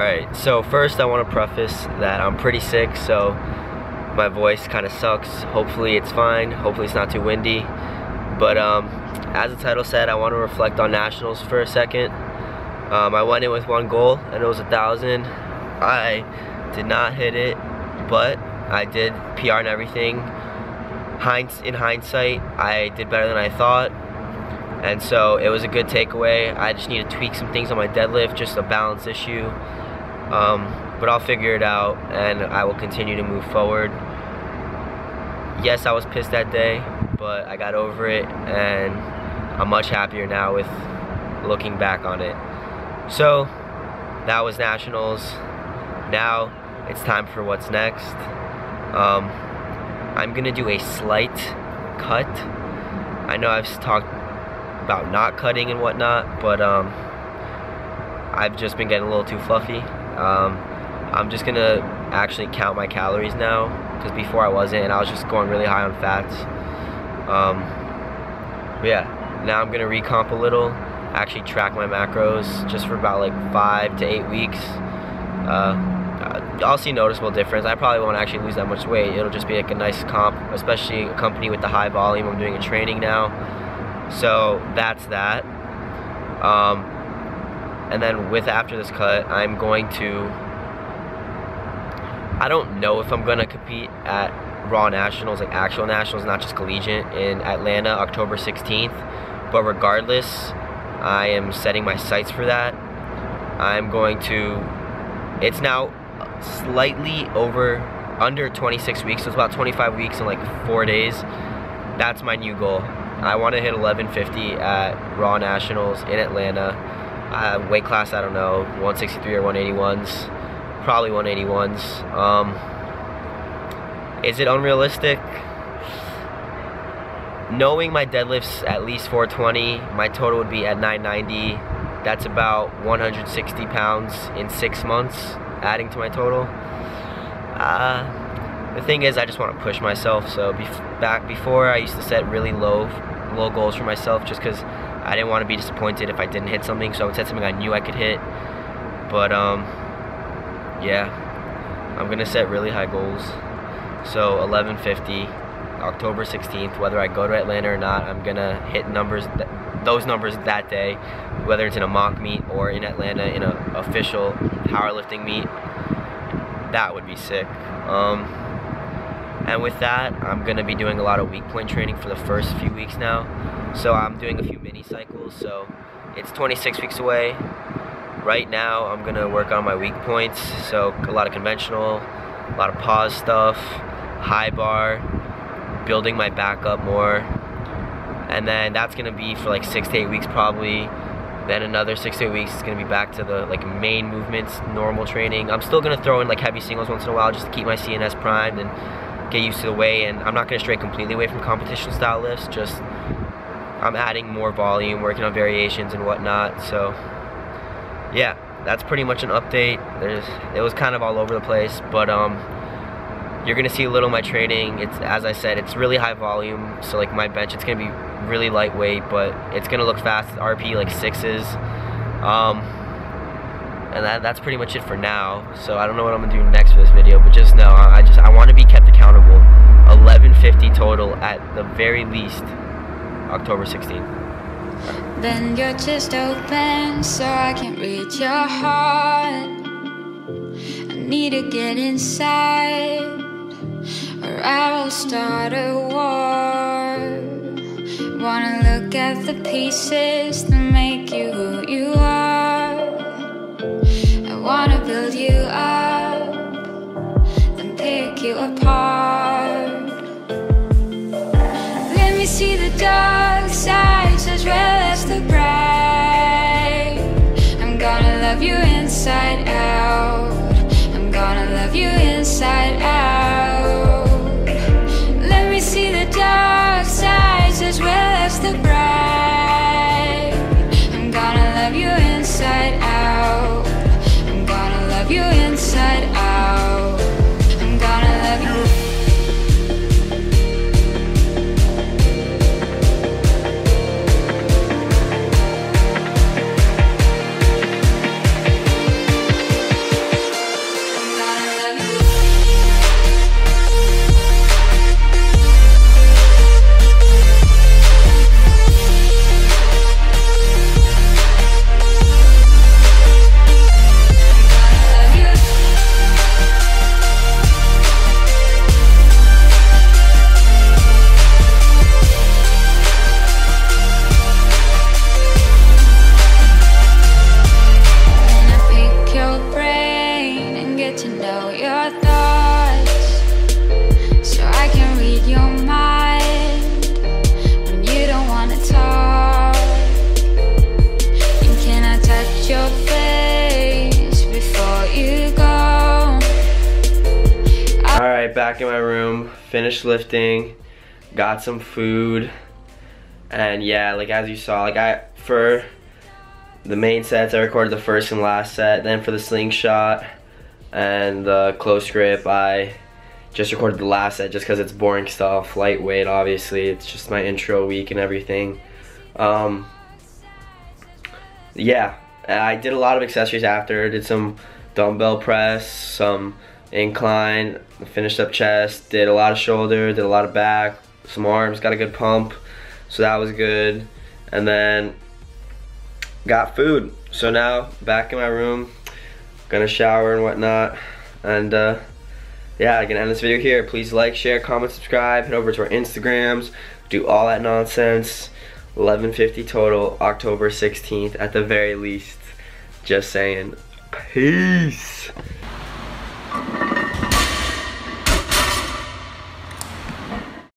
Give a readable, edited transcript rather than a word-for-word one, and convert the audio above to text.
Alright, so first I want to preface that I'm pretty sick, so my voice kind of sucks. Hopefully it's fine, hopefully it's not too windy. But as the title said, I want to reflect on nationals for a second. I went in with one goal, and it was 1,000. I did not hit it, but I did PR and everything. In hindsight, I did better than I thought. And so it was a good takeaway. I just need to tweak some things on my deadlift, just a balance issue. But I'll figure it out, and I will continue to move forward. Yes, I was pissed that day, but I got over it, and I'm much happier now with looking back on it. So that was nationals. Now it's time for what's next. I'm gonna do a slight cut. I know I've talked about not cutting and whatnot, but I've just been getting a little too fluffy. I'm just gonna actually count my calories now, because before I wasn't, and I was just going really high on fats. But yeah, now I'm gonna recomp a little, actually track my macros just for about like 5 to 8 weeks. I'll see noticeable difference. I probably won't actually lose that much weight. It'll just be like a nice comp, especially a company with the high volume. I'm doing a training now. So that's that. And then after this cut, I'm going to, I don't know if I'm gonna compete at Raw Nationals, like actual nationals, not just collegiate, in Atlanta, October 16th. But regardless, I am setting my sights for that. I'm going to, it's now slightly under 26 weeks, so it's about 25 weeks and like 4 days. That's my new goal. I want to hit 1150 at Raw Nationals in Atlanta. Weight class, I don't know, 163 or 181s. Probably 181s. Is it unrealistic? Knowing my deadlift's at least 420, my total would be at 990. That's about 160 pounds in 6 months, adding to my total. The thing is, I just want to push myself. So back before, I used to set really low goals for myself, just because I didn't want to be disappointed if I didn't hit something. So I would set something I knew I could hit. But yeah, I'm gonna set really high goals. So 1150, October 16th. Whether I go to Atlanta or not, I'm gonna hit those numbers that day, whether it's in a mock meet or in Atlanta in an official powerlifting meet. That would be sick. And with that, I'm gonna be doing a lot of weak point training for the first few weeks now. So I'm doing a few mini cycles, so it's 26 weeks away. Right now, I'm gonna work on my weak points, so a lot of conventional, a lot of pause stuff, high bar, building my back up more. And then that's gonna be for like 6 to 8 weeks probably. Then another 6 to 8 weeks is gonna be back to the like main movements, normal training. I'm still gonna throw in like heavy singles once in a while just to keep my CNS primed and get used to the weight. And I'm not gonna stray completely away from competition style lifts, just I'm adding more volume, working on variations and whatnot. So yeah, that's pretty much an update. It was kind of all over the place, but you're gonna see a little of my training. It's, as I said, it's really high volume, so like my bench, it's gonna be really lightweight, but it's gonna look fast. RP like 6s. And that's pretty much it for now. So I don't know what I'm gonna do next for this video, but just know I want to be kept accountable. 1150 total at the very least, October 16th. Bend your chest open so I can reach your heart. I need to get inside, or I will start a war. Wanna look at the pieces that make you who you are. I wanna build you up, then pick you apart. Let me see the dark sides as well as the bright. I'm gonna love you inside out. I'm gonna love you inside out. Let me see the dark sides as well as the bright. I'm gonna love you inside out. I'm gonna love you inside out. I'm gonna love you. back in my room, finished lifting, got some food, and yeah, like as you saw, like for the main sets I recorded the first and last set, then for the slingshot and the close grip I just recorded the last set just because it's boring stuff, lightweight obviously, it's just my intro week and everything. Yeah, I did a lot of accessories after, did some dumbbell press, some incline, finished up chest, did a lot of shoulder, did a lot of back, some arms, got a good pump, so that was good, and then got food. So now back in my room, gonna shower and whatnot, and yeah, I'm gonna end this video here. Please like, share, comment, subscribe, head over to our Instagrams, do all that nonsense. 11:50 total, October 16th at the very least. Just saying. Peace.